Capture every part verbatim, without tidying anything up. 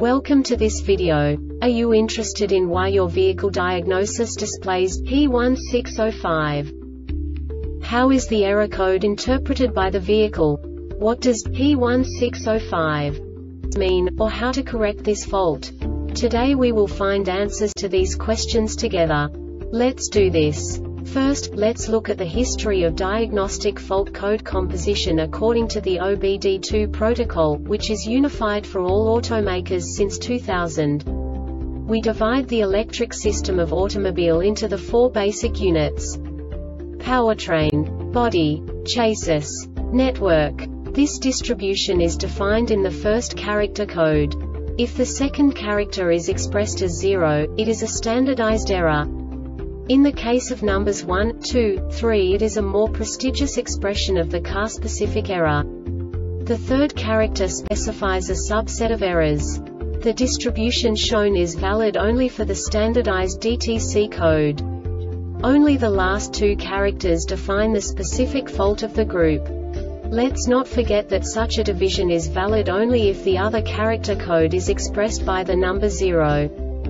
Welcome to this video. Are you interested in why your vehicle diagnosis displays P one six zero five? How is the error code interpreted by the vehicle? What does P one six zero five mean, or how to correct this fault? Today we will find answers to these questions together. Let's do this. First, let's look at the history of diagnostic fault code composition according to the O B D two protocol, which is unified for all automakers since two thousand. We divide the electric system of automobile into the four basic units: powertrain, body, chassis, network. This distribution is defined in the first character code. If the second character is expressed as zero, it is a standardized error. In the case of numbers one, two, three, it is a more prestigious expression of the car-specific error. The third character specifies a subset of errors. The distribution shown is valid only for the standardized D T C code. Only the last two characters define the specific fault of the group. Let's not forget that such a division is valid only if the other character code is expressed by the number zero.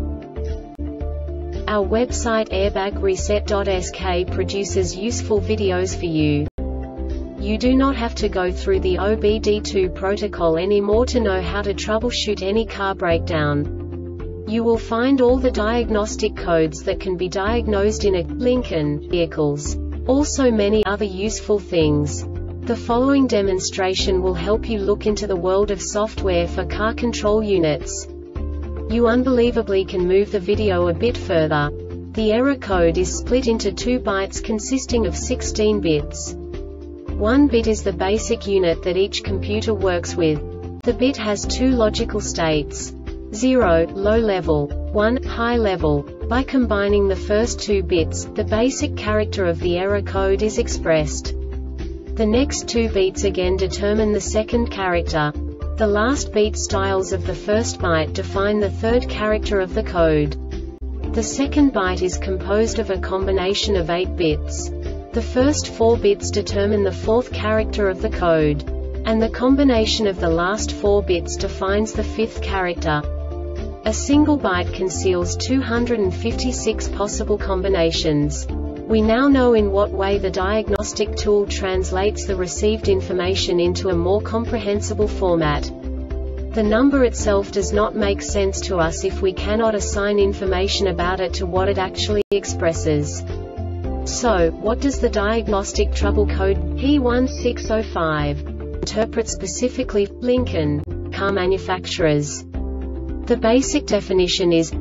Our website airbag reset dot S K produces useful videos for you. You do not have to go through the O B D two protocol anymore to know how to troubleshoot any car breakdown. You will find all the diagnostic codes that can be diagnosed in a Lincoln vehicles. Also many other useful things. The following demonstration will help you look into the world of software for car control units. You unbelievably can move the video a bit further. The error code is split into two bytes consisting of sixteen bits. One bit is the basic unit that each computer works with. The bit has two logical states: zero, low level, one, high level. By combining the first two bits, the basic character of the error code is expressed. The next two bits again determine the second character. The last beat styles of the first byte define the third character of the code. The second byte is composed of a combination of eight bits. The first four bits determine the fourth character of the code. And the combination of the last four bits defines the fifth character. A single byte conceals two hundred fifty-six possible combinations. We now know in what way the diagnostic tool translates the received information into a more comprehensible format. The number itself does not make sense to us if we cannot assign information about it to what it actually expresses. So, what does the diagnostic trouble code P one six zero five interpret specifically for Lincoln car manufacturers? The basic definition is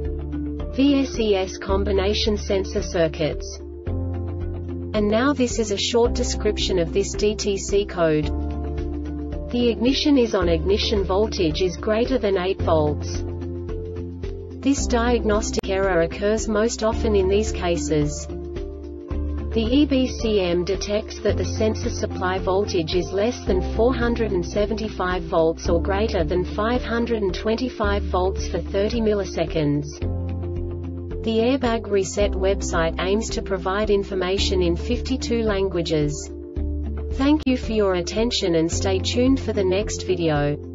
V S E S combination sensor circuits. And now this is a short description of this D T C code. The ignition is on, ignition voltage is greater than eight volts. This diagnostic error occurs most often in these cases. The E B C M detects that the sensor supply voltage is less than four hundred seventy-five volts or greater than five hundred twenty-five volts for thirty milliseconds. The Airbag Reset website aims to provide information in fifty-two languages. Thank you for your attention and stay tuned for the next video.